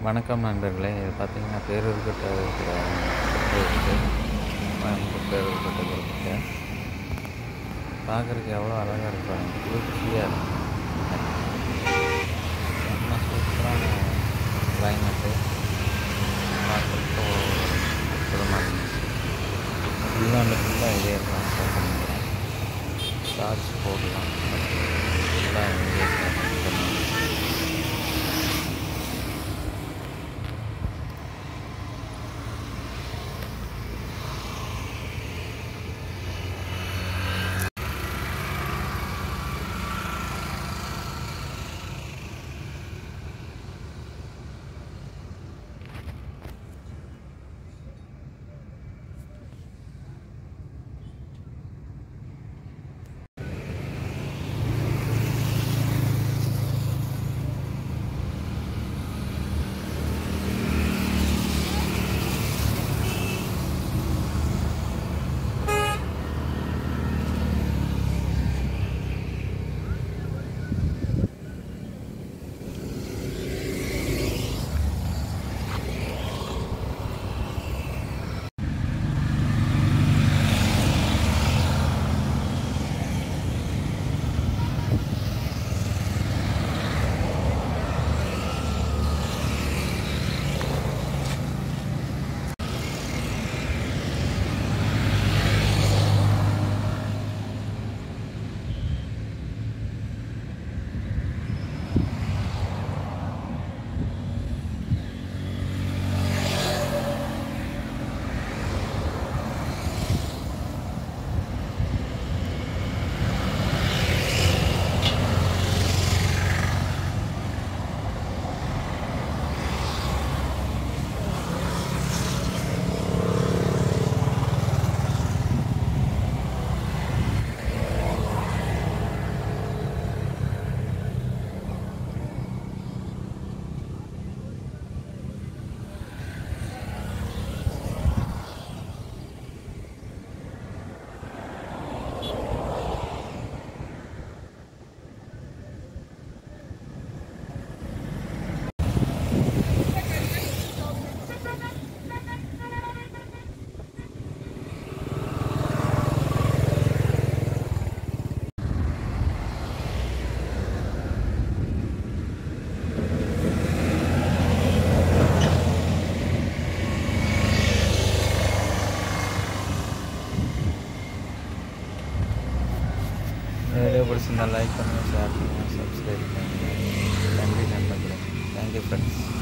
வணக்கம் நண்பர்களே. இது பார்த்தீங்கன்னா பேரூர்கிட்ட இருக்கிற இருக்குது கோயம்புத்தூர் பேரூர்கிட்ட இருக்குது. பார்க்குறதுக்கு எவ்வளோ அழகாக இருக்கு பாருங்க, குளிர்ச்சியாக இருக்கு. செம்ம சூப்பரான கிளைமேட்டு, பார்க்குறதுக்கு அற்புதமாக இருந்துச்சு. ஜீவாண்டு ஃபுல்லாக இதே இருக்கலாம் நினைக்கிறேன். சார்ஜ் போடலாம் ஃபுல்லாக இதே இருக்கலாம். வீடியோ பிடிச்சிருந்தால் லைக் பண்ணுங்கள், ஷேர் பண்ணுங்கள், சப்ஸ்கிரைப் பண்ணுங்கள். நன்றி நண்பர்களே. Thank you friends.